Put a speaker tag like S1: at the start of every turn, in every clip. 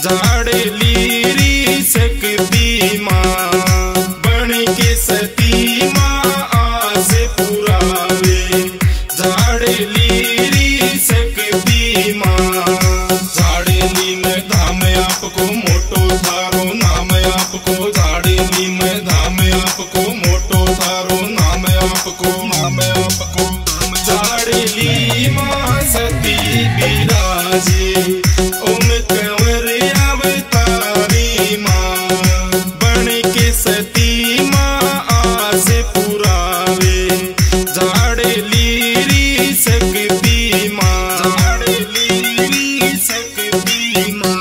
S1: झाड़ली री सकती माँ बन के सती माँ आस पुरावे। झाड़ली री सकती माँ झाड़ली में धाम आपको मोटो थारो नाम आपको। झाड़ली में धाम आपको मोटो थारो नाम आपको झाड़ली माँ सती बिराजे ओम कंवर अवतारी माँ बन के सती माँ आस पुरावे। झाड़ली री सकती माँ झाड़ली री सकती माँ।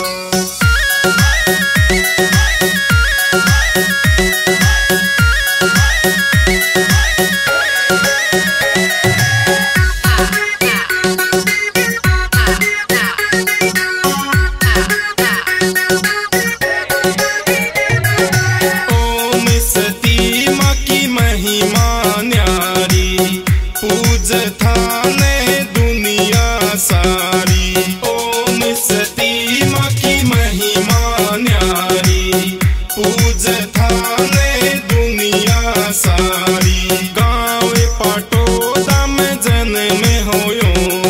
S1: सारी ओम सती माँ की महिमा न्यारी पूज थाने दुनिया सारी। गाँव पाटोदा में जन्म होयो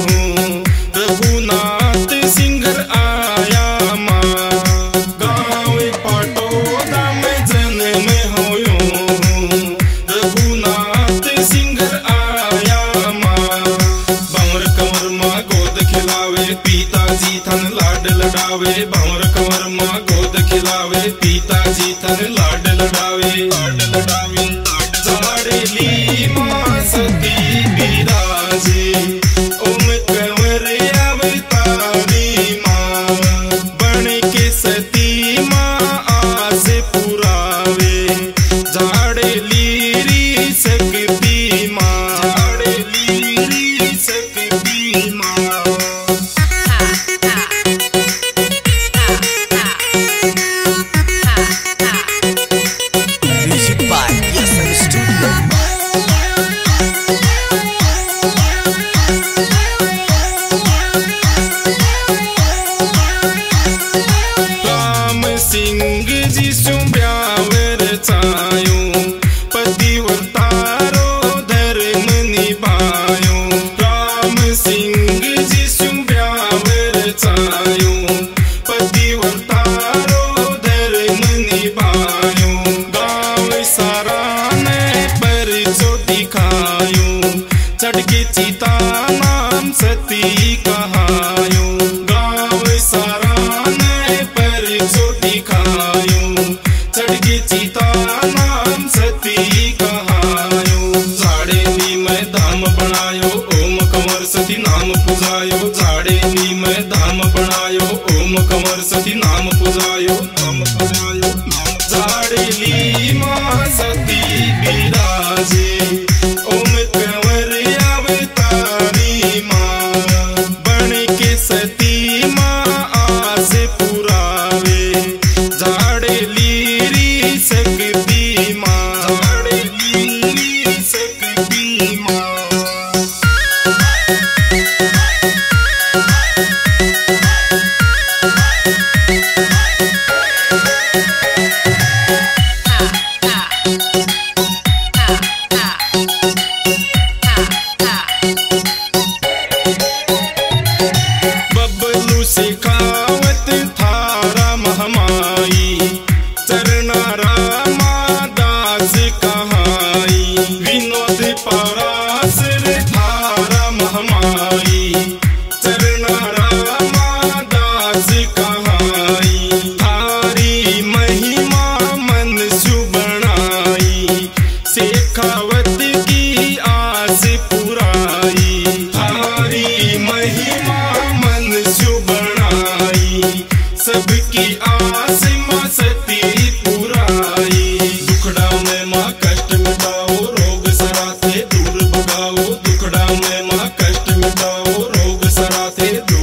S1: रघुनाथ सिंगर आया माँ। गाँव पाटोदा में जन्म होयो रघुनाथ सिंगर आया माँ। भंवर कंवर माँ गोद खिलावे पिताजी थन लाड लडावे। भंवर कंवर माँ गोद खिलावे पिताजी थन लाड लडावे। झाड़ली माँ सती बिराजे ओम कंवर अवतारी माँ बन के सती माँ आस पुरावे। झाड़ली री सकती माँ झाड़ली री सकती माँ। सिंह जी सुब्यावर चायो पतिव्रतारो धर्म निभायो। राम सिंह जी सुब्यावर चायो पतिव्रतारो धर्म निभायो। गाँव सारा ने परिचय दिखायो चढ़ के चिता नाम सती कहायो। गाँव सारा ने परिचय दिखायो चढ़ के चिता नाम सती कहायो। झाड़ली में धाम बनायो ओम कंवर सती नाम पुजायो। झाड़ली में धाम बनायो ओम कंवर सती नाम पुजायो झाड़ली माँ सती बिराजे ओम कंवर अवतारी माँ बन के सती माँ आस पुरावे। झाड़ली री सकती माँ झाड़ली री सकती माँ। बबलू सिखावत थारा महमाई चरना रामा दास कहाई। विनोद पराशर थारा महमाई चरना रामा दास कहाई। थारी महिमा मन सुबणाई शेखावत की आस पुराई। थारी महिमा मन सुबणाई सबकी आस माँ सती पुराई। दुखड़ा में माँ कष्ट मिटाओ रोग सराते दूर भगाओ। दुखड़ा में माँ कष्ट मिटाओ रोग सराते